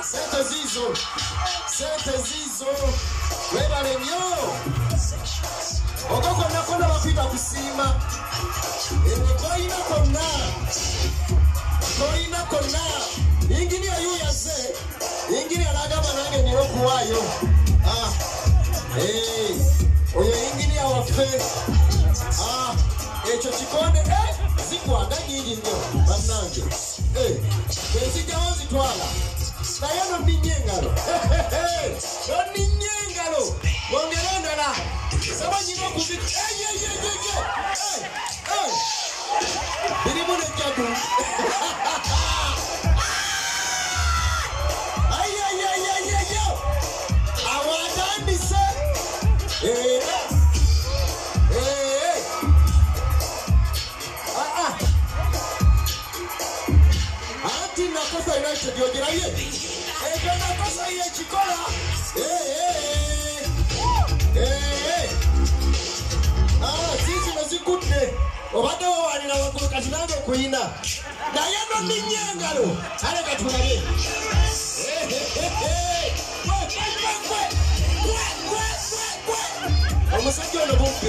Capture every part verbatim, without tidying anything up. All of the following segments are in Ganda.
Sente zizo. Sente zizo. Weba lemyo. Ogoko nakona wapita kusima. Ewe koina kona. Koina kona. Ingini ya yu ya ze. Ingini ya lagama nange niroku wayo. Ah. Hey. Oyo ingini ya wafe. Ah. Echo chikone. Eh. Zikuanga nyingi nyo. Manange. Eh. Kwenziga wazi tuwala. Na yano ni nyengalo. No ni nyengalo. Mongerenda na. Saba nyingo kufik. Eh, ye, ye, ye, ye. Eh, eh. Birimu ne jabu. Ay, ay, ay, ay, ay, ay. Awadani se. Eh, eh. Ah, ah. Anti nakosa United yogera ye. Eh, nakosa ye chikola. Eh, eh. Eh. Ah, sisi nazikutne. Obade wali na wakulu katinange kuina. Na yano ni nyengalo. Ale katunale. Eh, eh, eh. Kwe, kwe, kwe. Kwe, kwe, kwe, kwe. Omusajja ono bumpi.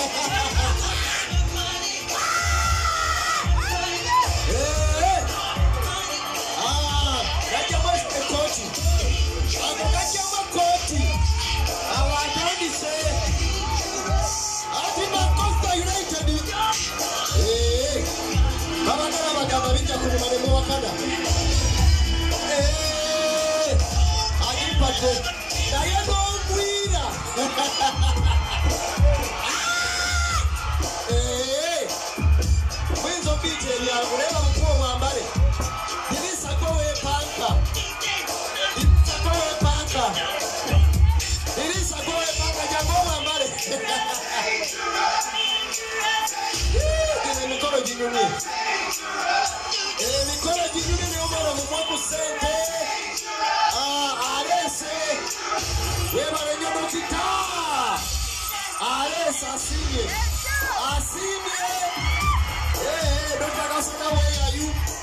Eh. Ah, kaja mweste koti. Ako kaja mwakoti. Awadani se. Ati Manchester United. Eh. Baba kana bagamba bijja ku malemo wakana. Eh. Agipate. Naye ngwira. Eh. Mwenzo bije ya kuleba mkuu mwambale. Dirisa kowe panka. Dirisa kowe panka. Dirisa kowe panka jambo mwambale. Eh, mikolo jinyuni. Eh, mikolo jinyuni ni omoro mumwaku sente. Ah, alese. Weba lenyo mokita. Alese asinye. Asinye. Eh, eh, don't you know where are you?